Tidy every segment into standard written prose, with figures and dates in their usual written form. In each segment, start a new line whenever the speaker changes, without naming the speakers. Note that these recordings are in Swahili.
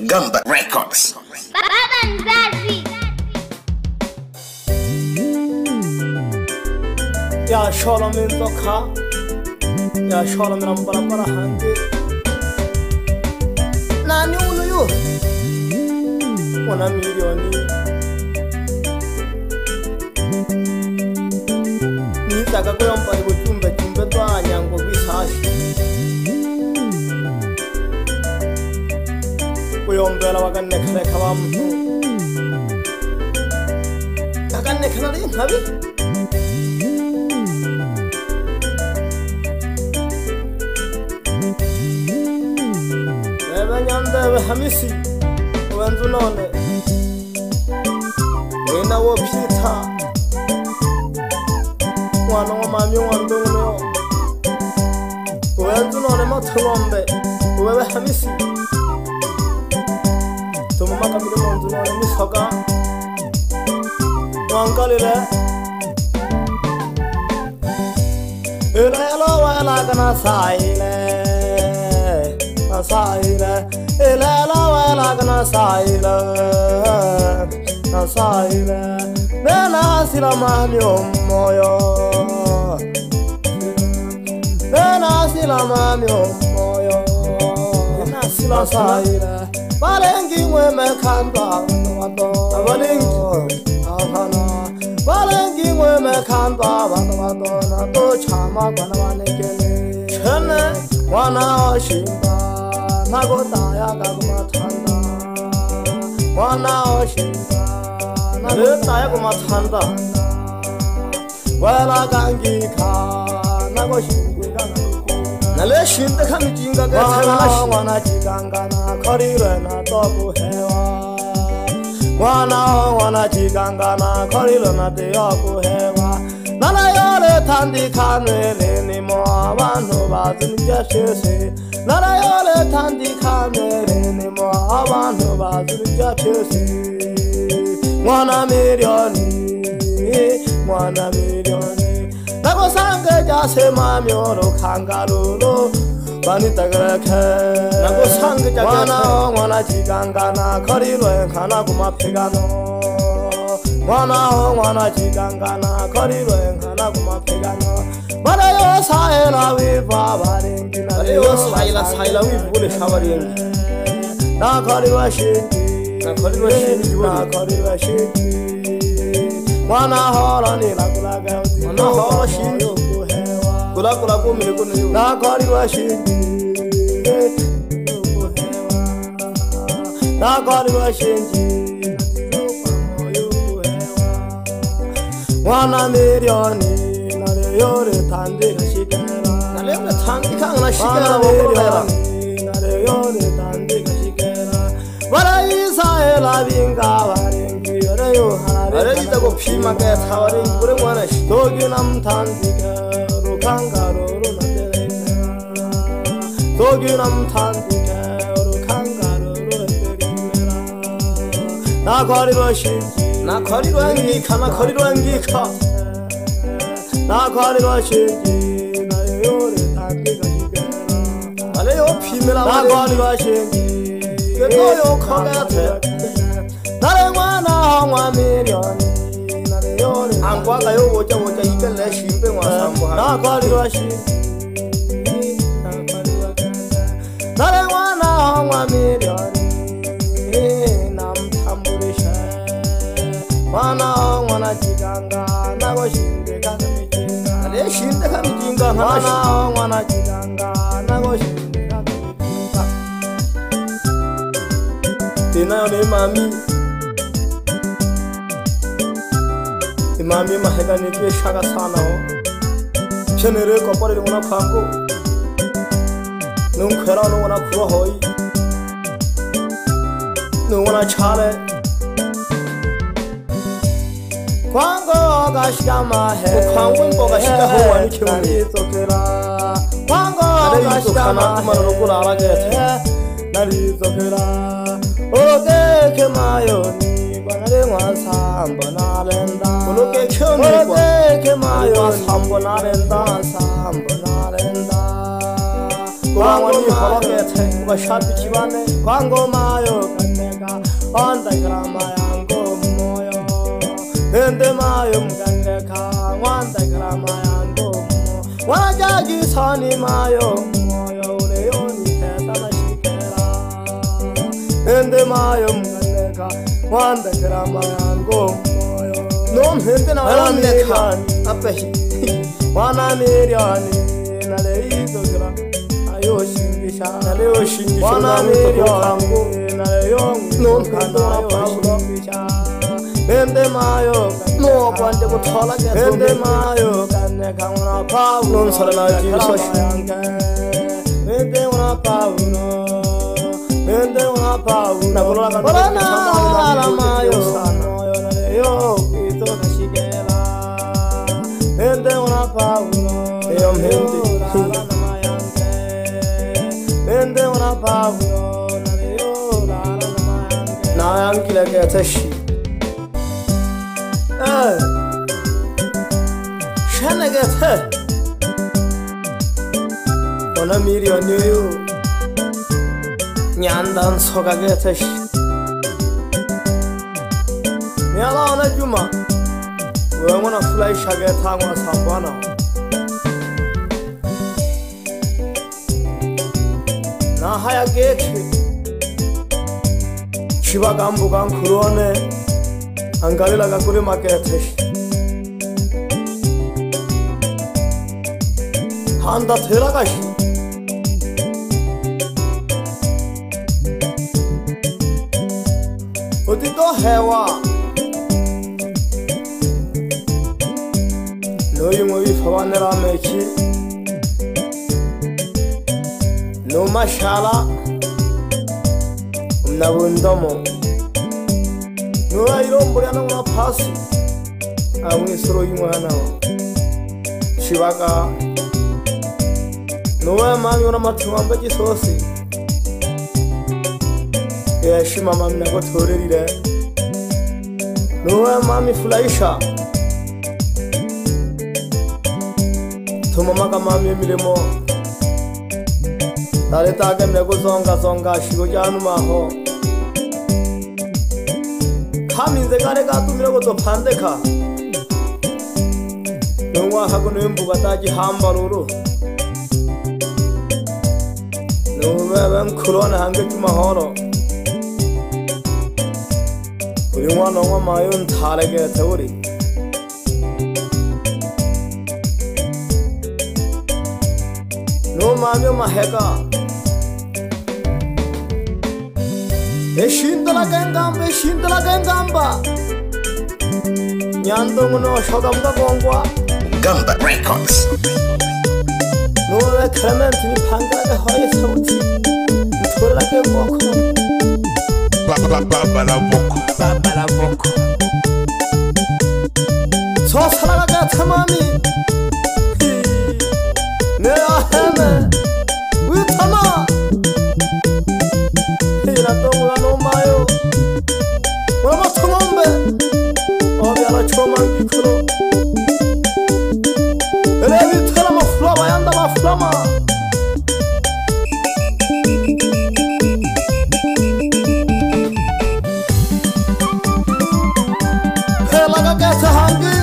Gamba Records.
Baba mzazi.
Ya shola mintoka, ya shola minambara para hangi. Nani uluyu? Wana milioni. Nitaka kuyomba ibuchumbe chumbe twa nyango bisashi. Kuyombela wakanekale kaba mtu. Kakanekale nkabi. Nyanda hamisi wenzu none wena wo pita mwana wa mami wandunyo wenzu none matulombe wewe hamisi tumumaka mire wenzu none misoga wangalile elo wala kana saile Nasaila, elala wala nasaila, nasaila, nena sila mami omoyo, nena sila mami omoyo, nena sila nasaila, balengi mweme kamba wato, balengi, ahana, balengi mweme kamba wato, na to chama kwana wanekele, chene wana oshimba. Nago daya gagma thanda, wana oshimba. Nago daya gagma thanda, wala gangi kha. Nago shingwe gana, nale shinde khami jinga ke thana. Wana jiganga na khari rena tobu hewa. Wana jiganga na khari rena tobu hewa. Nala yore thandi khanele ni mo abantu bazin jashese. Nala yore thandi khanele ni mo abantu bazin jashese. Mwana milioni, nago sange jase mamyoro kangarulo bani tagrakhe. Nago sange jase mwana jiganga na khari lo khana guma phegano. Wana jiganga na khari lo khana guma phegano. Mara yo saila we baba rengi na yo saila we bole shabarengi na khari wa shingi na khari wa shingi wana hora ni lagula ga wana hora shingi kula ko mile ko na khari wa shingi na khari wa shingi wana milioni yore thandi shikera nale thandi khangna shikera bokora nale yore thandi shikera bara isa ela binga varengi yore yo hare are ita ko phima ke thawari pure mwana togi nam thandi ka rukhanga ro natere togi nam thandi ka rukhanga ro natere na khari ro angi khana khari ro angi kha na khari wa shingi na yore thandi gashikera ale yo phimela na khari wa shingi ke to yo khoga the nare mwana ngwa milioni na yore angwa ga yo bocha ikele shimbe ngwa sambo na khari wa shingi nare mwana ngwa milioni nam tamburisha mwana ngwana jiganga na go shinde kana shinde kami jinga mwana jiganga nago shinde kami jinga tena ne mami mahega ne ke shaga sana ho chenere ko pare mona khango nung khara no na khuwa hoi no na chale Kwango gashama he kwango gashika ho wani kyoni tokera kwango gashama maro kula rage nari tokera oge ke mayoni banare wasambo nalenda oge kyoni oge ke mayoni sambo nalenda Wangoni holoke te mashabiki bane kwa ngoma yo kaneka onda grama yango moyo ende mayo mkaneka wanda grama yango wanajagi sani mayo moyo ule yoni keta na shikera ende mayo mkaneka wanda grama yango moyo nom hende na waneka apehi wana miriani na leizo gra ayo shingisha na leo shingisha wana miriani na leo nom kana ayo shingisha ende mayo no kwande ko thola ke ende mayo kanne kauna pauno sarala jinso ende una pauno na kola kana la mayo sanoyo na leo ito kashigela ende una pauno yom hindi ende una pauno na leo na yankile ke tashi Shanagate Ona milioni Nyandan Sogagate Miala ona Juma We're gonna fly Shagatama Sambana Nahaya Gate Shivagambugan Kurone Angalila Gakuri Makete Handa Teragashi Udito Hewa No Yumovi Favanera Meki No Mashala Nabundomo No Iron Buriano Passi I will throw you one Shivaka No mami una matumamba jisosi Ya shima mami nako torerire No mami fulaisha Tumamaka mami milimo Tare tage mneko zonga shigo janu maho Kaminze kare ka tumileko to pandeka Nungwa hako nembuga taji hambaruru Nuwebem kulona hange tumahoro Ulimwa nongwa mayun thalege teori No mamyo maheka Eshindala gengamba Nyandongu no shogamga gongwa
Gamba Records
No Clement ni pangala hoye sauti Ntola ke boko
Baba la boko
So sala ga tamami Ne aheme Wi tama Ila tongu no mayo Wama tumombe Obiala chomangi kuro Elevi tera maflama yanda maflama Pelaga gata hangi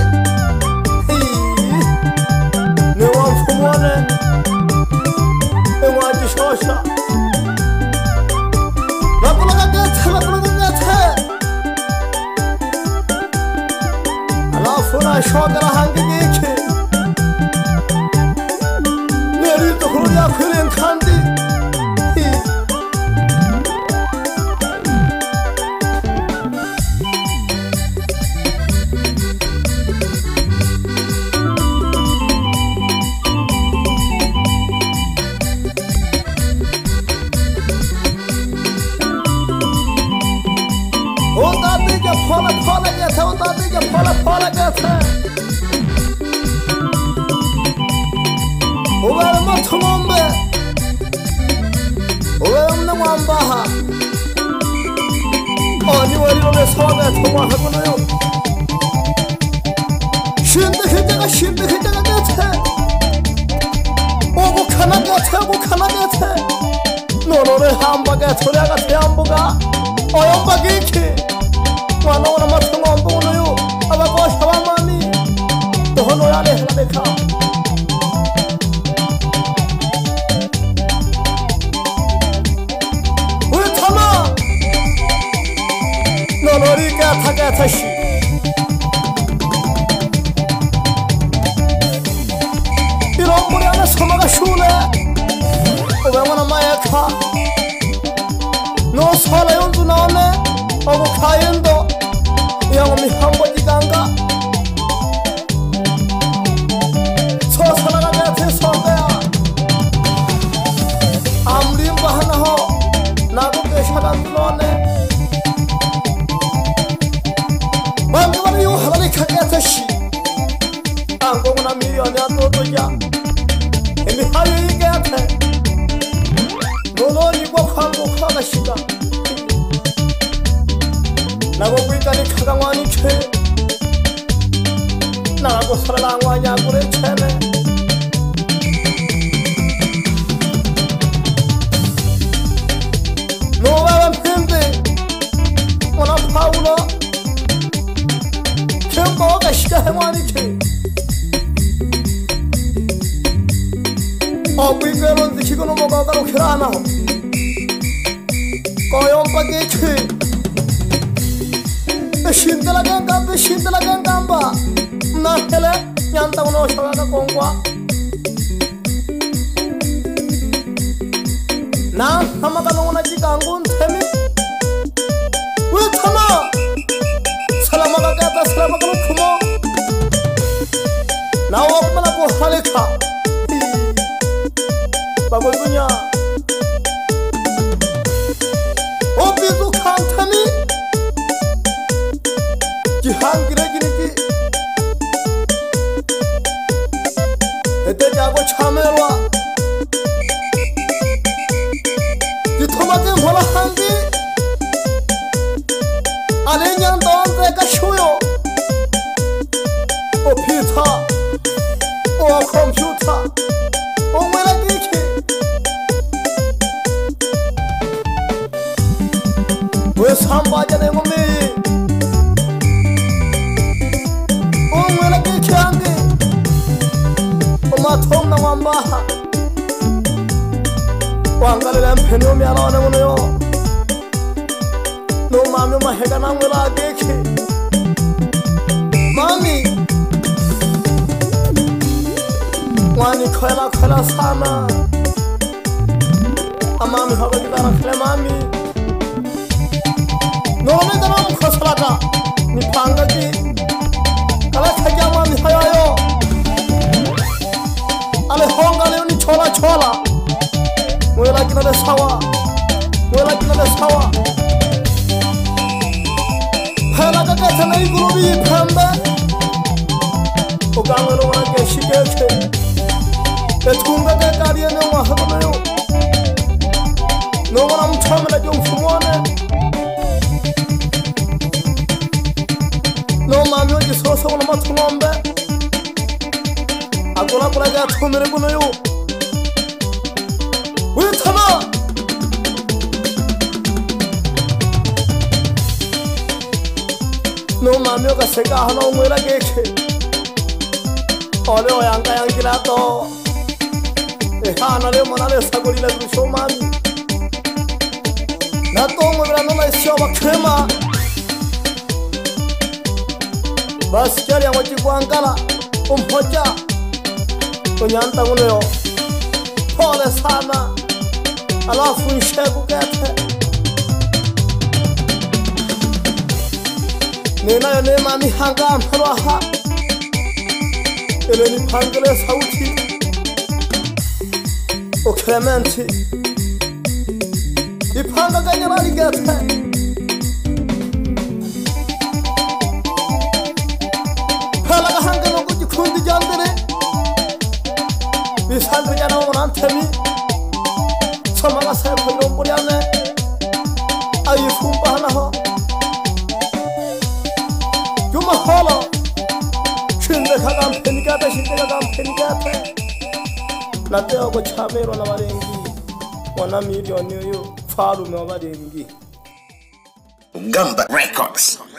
Ne wan fumone Ne wan jishosha Lakulaga gata Alafuna shogara hangi dike Nerito kuruya kurin kandi Pola gata Uwe matumombe Uwe mna mwambaha Oni wali wale soga tuwa hakuna yo Shinde hijaga gata Ogu kana gata 노노를 함박에 소리가 태안보가 어영박이키 와노나 마트모 안보노요 아바고 샤바마미 도노야네 하나데카 우리 타마 노노리가 타가 타시 이런 물이 안에 소마가 쉬우네 오병원아 마야카 너 설레온도 나오네 어고 카yen도 양어미 한번지간가 서서나가 같은 선배야 아무리 뭐 하나호 나도 배샤간 들어왔네 만두만이 요 하나니 카게아타 씨 안공나 미련이야 또도야 에미 하유이 게아타 너너 이거 광고 카가시다 나고 불까지 카강와니 캐 나고 살아랑와냐 그래 채네 너가 팬데 오나 파우나 캠버가 시가 해와니 캐 불까는 드시고는 뭐가 가로 캐라나 거용밖에 캐 신들라간 감바 나 헬레 얀다고 노셔가가 공과 나 하마가 노나지 강군 태미 왜 타마 살라마가 가다 살라마가 쿠모 나 엄마라고 할레카 바보이구냐 어비도 칸타미 한기래 기니기 에때 자고 참여와 이 토마토 보라 한기 아니 그냥 너한테가 쉬워요 오 피타 오 컴퓨터 오 뭐라 기기 왜 삼바자 내 몸이 통나 완바 왕가를 펜놈이 안 오네요 너 마음이 해가 나무라 게키 마미 와니 커라 사나 아마미 하고 기다라 그래 마미 너네 사람 커서라가 니 방가기 가라 자기야 마미 하여요 ale hongale ni chola mwela kina de sawa phela ka thana I gurubi phamba o gangalo wana ke shikeche etunga ka kariya ne wa hanayo no wana mchamela jong sumone no mamyo ji soso wana mathungombe 아고라 고라가 처음에 보네요 왜 타마 너 마묘가 새가 하나 오므라 게케 어려 양가양 기라도 하나를 모나를 사고리라 주쇼만 나또 오므라 너나 시어봐 크레마 바스결이 양어지 구한가라 호자 nyanta nguneyo pole sana alafu nshegu gete ninayo nema mihanga mroha ele ni pangele sauti o Clementi ipanga ganyara gete hala hanga no kundi jandere 비산들이 나오는 템이 서마가 살포로 뿌려네 아이 품바 하나 허 요마 헐어 신대 가감 페니까다 신대 가감 페니까다 라떼하고 참외로 나와랭기 wana milioni yo faru me oba dengi
Gamba Records.